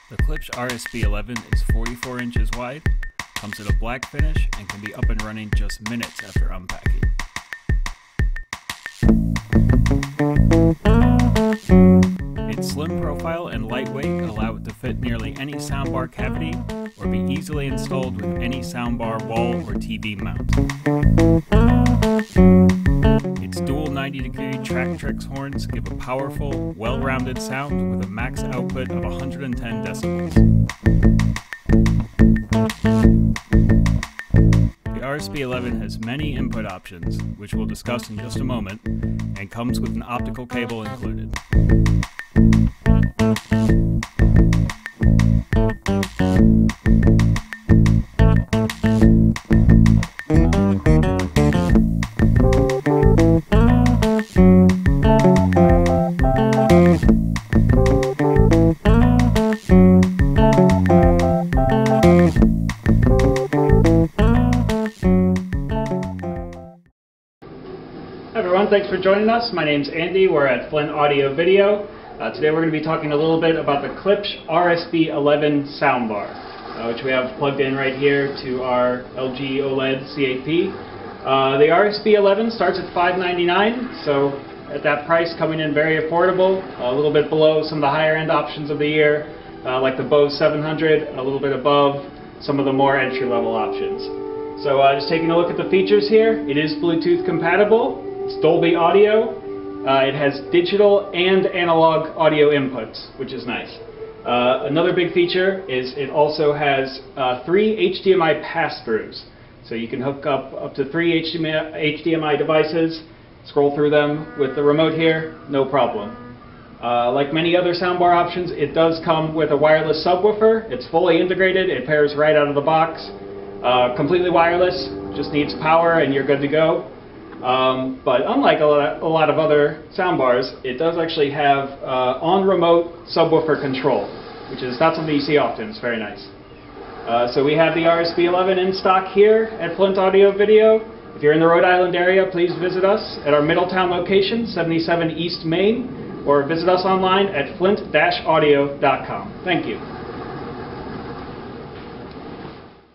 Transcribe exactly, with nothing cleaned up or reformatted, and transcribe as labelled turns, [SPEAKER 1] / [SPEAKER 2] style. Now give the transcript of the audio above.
[SPEAKER 1] The Klipsch R S B eleven is forty-four inches wide, comes in a black finish, and can be up and running just minutes after unpacking. Its slim profile and lightweight allow it to fit nearly any soundbar cavity or be easily installed with any soundbar wall or T V mount. Its dual ninety degree Tractrix horns give a powerful, well-rounded sound with a max output of one hundred ten decibels. The R S B eleven has many input options, which we'll discuss in just a moment, and comes with an optical cable included.
[SPEAKER 2] Hi everyone, thanks for joining us. My name's Andy. We're at Flint Audio Video. Uh, today we're going to be talking a little bit about the Klipsch R S B eleven soundbar, uh, which we have plugged in right here to our L G OLED C eight P. Uh, the R S B eleven starts at five ninety-nine, so at that price coming in very affordable, a little bit below some of the higher end options of the year, uh, like the Bose seven hundred, a little bit above some of the more entry level options. So uh, just taking a look at the features here, it is Bluetooth compatible. It's Dolby audio. Uh, it has digital and analog audio inputs, which is nice. Uh, another big feature is it also has uh, three H D M I pass-throughs. So you can hook up up to three H D M I devices, scroll through them with the remote here, no problem. Uh, like many other soundbar options, it does come with a wireless subwoofer. It's fully integrated. It pairs right out of the box. Uh, completely wireless, just needs power and you're good to go. Um, but unlike a lot, a lot of other soundbars, it does actually have uh, on-remote subwoofer control, which is not something you see often. It's very nice. Uh, so we have the R S B eleven in stock here at Flint Audio Video. If you're in the Rhode Island area, please visit us at our Middletown location, seventy-seven East Main, or visit us online at flint dash audio dot com. Thank you.